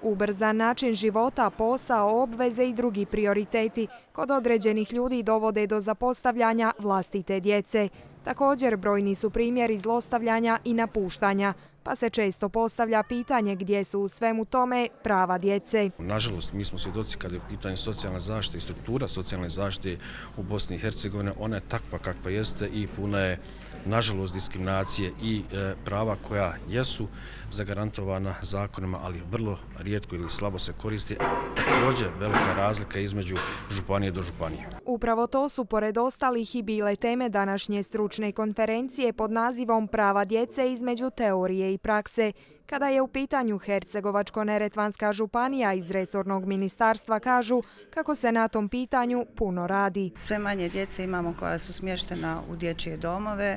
Ubrzan način života, posao, obveze i drugi prioriteti kod određenih ljudi dovode do zapostavljanja vlastite djece. Također, brojni su primjeri zlostavljanja i napuštanja, pa se često postavlja pitanje gdje su u svemu tome prava djece. Nažalost, mi smo svjedoci kada je u pitanju socijalne zaštite i struktura socijalne zaštite u Bosni i Hercegovini, ona je takva kakva jeste i puna je, nažalost, diskriminacije i prava koja jesu zagarantovana zakonima, ali vrlo rijetko ili slabo se koriste. Također, velika razlika između županije do županije. Upravo to su, pored ostalih, i bile teme današnje stručne konferencije pod nazivom Prava djece između teorije i prakse. Kada je u pitanju Hercegovačko-neretvanska županija, iz resornog ministarstva kažu kako se na tom pitanju puno radi. Sve manje djece imamo koja su smještena u dječje domove.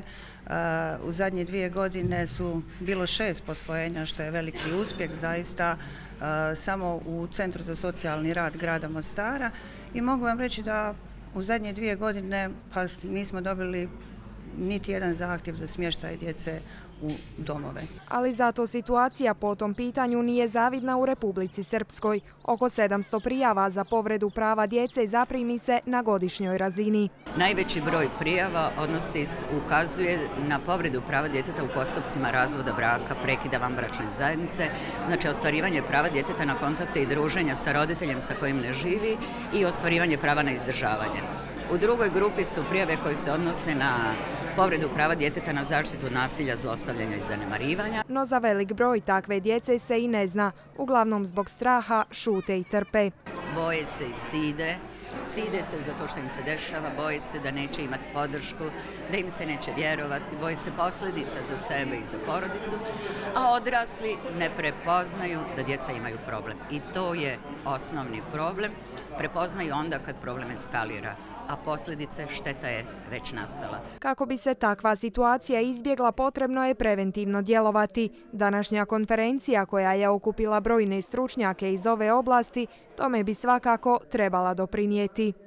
U zadnje 2 godine su bilo 6 posvojenja, što je veliki uspjeh zaista, samo u Centru za socijalni rad grada Mostara. I mogu vam reći da u zadnje 2 godine pa nismo dobili niti jedan zahtjev za smještaj djece u domove. Ali zato situacija po tom pitanju nije zavidna u Republici Srpskoj. Oko 700 prijava za povredu prava djece zaprimi se na godišnjoj razini. Najveći broj prijava ukazuje na povredu prava djeteta u postupcima razvoda braka, prekida vanbračne zajednice, znači ostvarivanje prava djeteta na kontakte i druženja sa roditeljem sa kojim ne živi i ostvarivanje prava na izdržavanje. U drugoj grupi su prijave koje se odnose na povredu prava djeteta na zaštitu od nasilja, zlostavljanja i zanemarivanja. No za velik broj takve djece se i ne zna, uglavnom zbog straha, šute i trpe. Boje se i stide. Stide se zato što im se dešava, boje se da neće imati podršku, da im se neće vjerovati, boje se posljedica za sebe i za porodicu, a odrasli ne prepoznaju da djeca imaju problem. I to je osnovni problem. Prepoznaju onda kad problem eskalira, a posljedice, šteta je već nastala. Kako bi se takva situacija izbjegla, potrebno je preventivno djelovati. Današnja konferencija, koja je okupila brojne stručnjake iz ove oblasti, tome bi svakako trebala doprinijeti.